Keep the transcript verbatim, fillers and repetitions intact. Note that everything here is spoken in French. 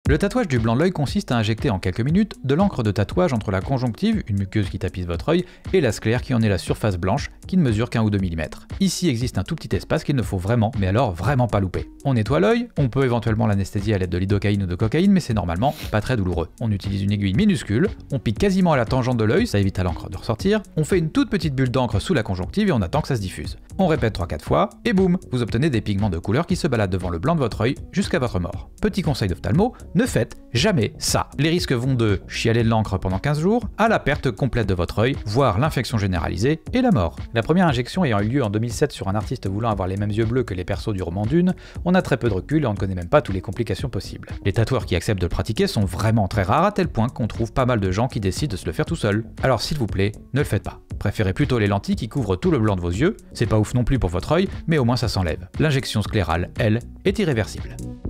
Le tatouage du blanc de l'œil consiste à injecter en quelques minutes de l'encre de tatouage entre la conjonctive, une muqueuse qui tapisse votre œil, et la sclère qui en est la surface blanche qui ne mesure qu'un ou deux millimètres. Ici existe un tout petit espace qu'il ne faut vraiment, mais alors vraiment pas louper. On nettoie l'œil, on peut éventuellement l'anesthésier à l'aide de lidocaïne ou de cocaïne, mais c'est normalement pas très douloureux. On utilise une aiguille minuscule, on pique quasiment à la tangente de l'œil, ça évite à l'encre de ressortir, on fait une toute petite bulle d'encre sous la conjonctive et on attend que ça se diffuse. On répète trois quatre fois, et boum, vous obtenez des pigments de couleur qui se baladent devant le blanc de votre œil jusqu'à votre mort. Petit conseil d'ophtalmo, ne faites jamais ça. Les risques vont de chialer de l'encre pendant quinze jours à la perte complète de votre œil, voire l'infection généralisée et la mort. La première injection ayant eu lieu en deux mille sept sur un artiste voulant avoir les mêmes yeux bleus que les persos du roman Dune, on a très peu de recul et on ne connaît même pas toutes les complications possibles. Les tatoueurs qui acceptent de le pratiquer sont vraiment très rares à tel point qu'on trouve pas mal de gens qui décident de se le faire tout seul. Alors s'il vous plaît, ne le faites pas. Préférez plutôt les lentilles qui couvrent tout le blanc de vos yeux, c'est pas ouf non plus pour votre œil, mais au moins ça s'enlève. L'injection sclérale, elle, est irréversible.